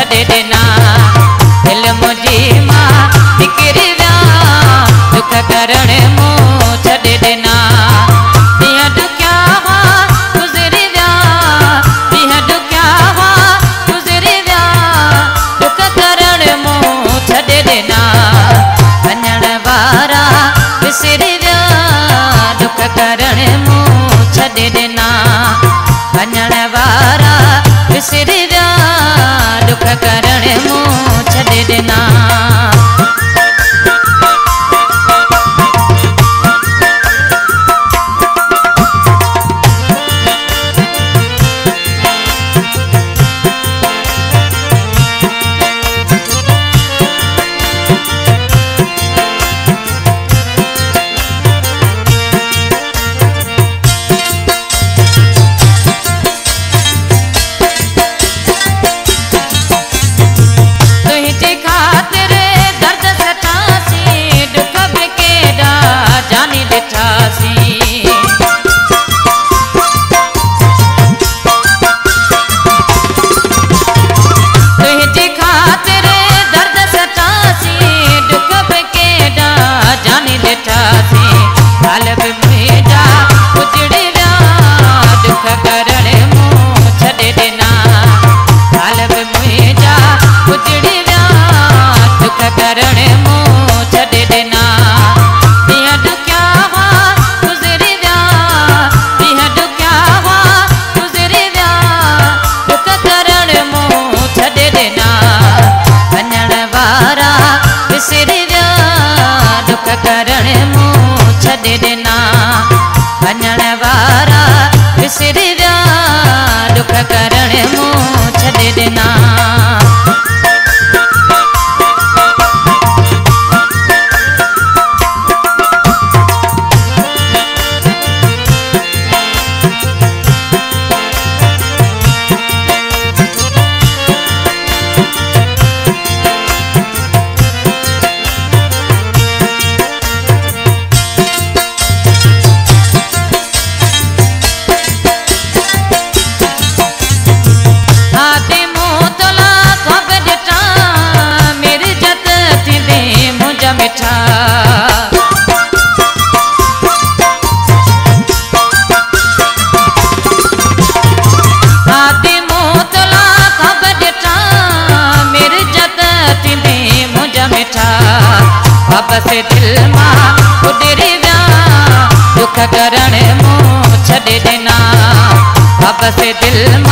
छॾे ॾिना दिल मुंहिंजी मां निकिरी विया दुख करण मूं छॾे ॾिना ॾींहं ॾुखिया हुआ गुज़री विया ॾींहं ॾुखिया हुआ गुज़री विया दुख करण मूं छॾे ॾिना वञण वारा विसरी विया दुख करण मूं छॾे ॾिना वञण वारा विसरी विया दुख करण मूं छॾे ॾिना वञण वारा विसरी विया दुख करण मूं छॾे ॾिना वापस दिल मां उॾरी विया दुख करण मूं छॾे ॾिना वापस दिल